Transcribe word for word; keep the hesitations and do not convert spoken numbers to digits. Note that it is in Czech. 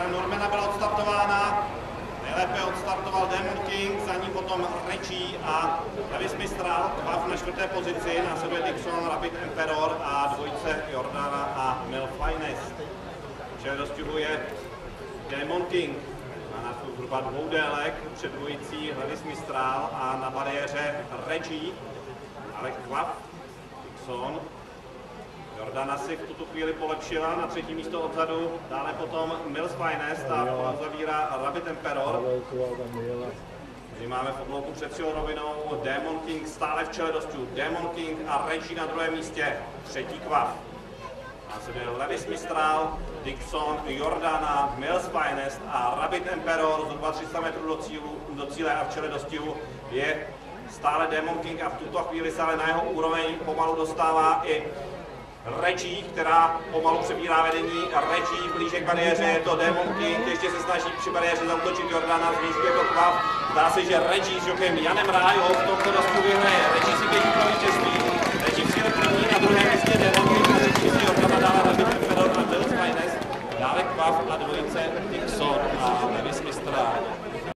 Normana byla odstartována. Nejlépe odstartoval Demon King, za ní potom Reggie a Lewis Mistral, Quaff na čtvrté pozici, následuje Dixon, Rapid Emperor a dvojice Jordana a Mil Finest. Čili dostihuje Demon King. Má nástup zhruba dvou délek před dvojicí Lewis Mistral a na bariéře Reggie, ale Quaff, Dixon. Jordana si v tuto chvíli polepšila na třetí místo odzadu, dále potom Mills Finest a zavírá Rabbit Emperor. Tady máme v oblouku před cílou rovinou Demon King stále v čele dostů. Demon King a Reggie na druhém místě, třetí Quaff. Následuje Lewis Mistral, Dixon, Jordana, Mills Finest a Rabbit Emperor zhruba tři sta metrů do, cílu, do cíle a v čele dostihu je stále Demon King a v tuto chvíli se ale na jeho úroveň pomalu dostává i Reggie, která pomalu přebírá vedení. Reggie blíže k bariéře, je to Demon King, ještě se snaží při bariéře zaútočit Jordana, zvyšuje to Quaff. Zdá se, že Reggie s jokem Janem Rájou v tomto